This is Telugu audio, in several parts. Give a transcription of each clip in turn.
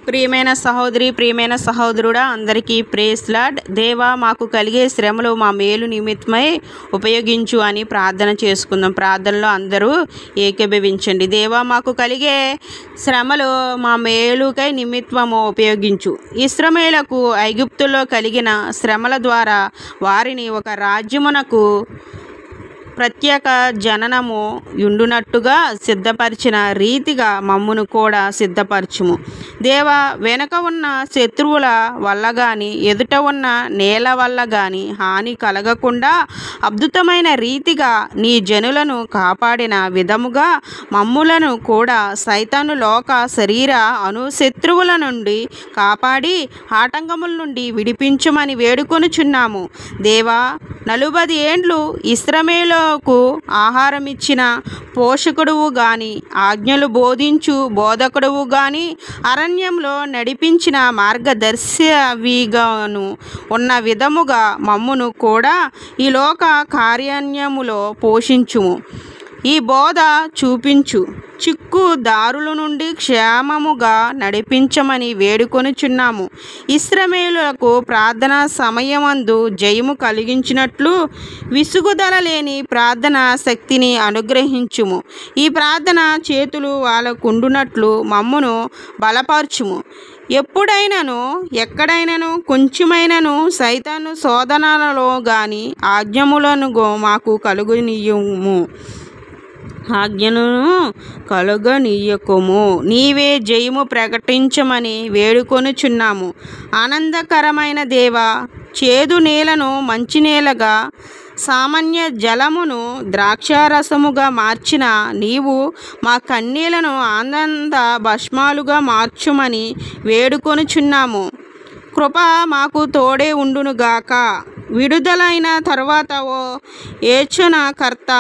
ప్రియమైన సహోదరి, ప్రియమైన సహోదరుడా, అందరికీ ప్రేజ్ లార్డ్. దేవా, మాకు కలిగే శ్రమలు మా మేలు నిమిత్తమై ఉపయోగించు అని ప్రార్థన చేసుకుందాం. ప్రార్థనలో అందరూ ఏకీభవించండి. దేవా, మాకు కలిగే శ్రమలు మా మేలుకై నిమిత్తము ఉపయోగించు. ఇశ్రాయేలుకు ఐగుప్తులో కలిగిన శ్రమల ద్వారా వారిని ఒక రాజ్యమునకు ప్రత్యేక జననము యుండునట్టుగా సిద్ధపరిచిన రీతిగా మమ్మును కూడా సిద్ధపరచుము. దేవా, వెనక ఉన్న శత్రువుల వల్ల కానీ ఎదుట ఉన్న నేల వల్ల కానీ హాని కలగకుండా అద్భుతమైన రీతిగా నీ జనులను కాపాడిన విధముగా మమ్ములను కూడా సైతాను లోక శరీర శత్రువుల నుండి కాపాడి ఆటంకముల నుండి విడిపించమని వేడుకొనుచున్నాము. దేవా, 40 ఏండ్లు ఇశ్రాయేలుకు ఆహారం ఇచ్చిన పోషకుడువు గాని, ఆజ్ఞలు బోధించు బోధకుడువు గాని, అరణ్యంలో నడిపించిన మార్గదర్శివిగాను ఉన్న విధముగా మమ్మును కూడా ఈ లోక కార్యాన్యములో పోషించుము. ఈ బోధ చూపించు చిక్కు దారుల నుండి క్షేమముగా నడిపించమని వేడుకొనుచున్నాము. ఇశ్రాయేలుకు ప్రార్థన సమయమందు జయము కలిగించినట్లు విసుగుదల లేని ప్రార్థన శక్తిని అనుగ్రహించుము. ఈ ప్రార్థన చేతులు వాళ్ళకుండునట్లు మమ్మును బలపరచుము. ఎప్పుడైనను ఎక్కడైనను కొంచెమైనను సైతాను శోధనలలో గాని ఆజ్ఞములను మాకు కలుగనీయకుము. నీవే జయము ప్రకటించమని వేడుకొనుచున్నాము. ఆనందకరమైన దేవా, చేదు నేలను మంచినేలగా, సామాన్య జలమును ద్రాక్షారసముగా మార్చిన నీవు మా కన్నీళ్లను ఆనంద భస్మాలుగా మార్చుమని వేడుకొనుచున్నాము. కృప మాకు తోడే ఉండునుగాక. విడుదలైన తర్వాత ఓ ఏచనకర్త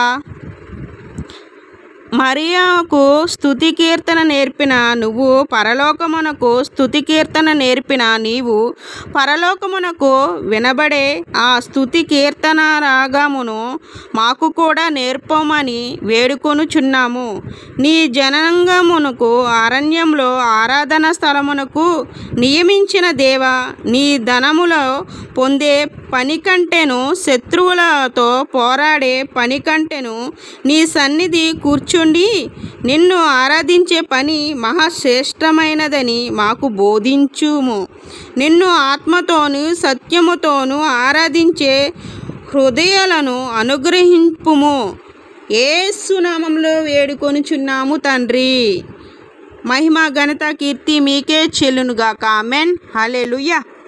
మరియకు స్తుతి కీర్తన నేర్పిన నువ్వు, పరలోకమునకు స్తుతి కీర్తన నేర్పిన నీవు, పరలోకమునకు వినబడే ఆ స్తుతి కీర్తన రాగమును మాకు కూడా నేర్పమని వేడుకొనుచున్నాము. నీ జనాంగమునకు అరణ్యంలో ఆరాధన స్థలమునకు నియమించిన దేవా, నీ ధనములో పొందే పని కంటేను, శత్రువులతో పోరాడే పని కంటేను నీ సన్నిధి కూర్చుండి నిన్ను ఆరాధించే పని మహాశ్రేష్టమైనదని మాకు బోధించుము. నిన్ను ఆత్మతోను సత్యముతోను ఆరాధించే హృదయాలను అనుగ్రహింపుము. యేసు నామములో వేడుకొనుచున్నాము తండ్రి. మహిమ ఘనత కీర్తి మీకే చెల్లునుగాక. ఆమేన్. హల్లెలూయా.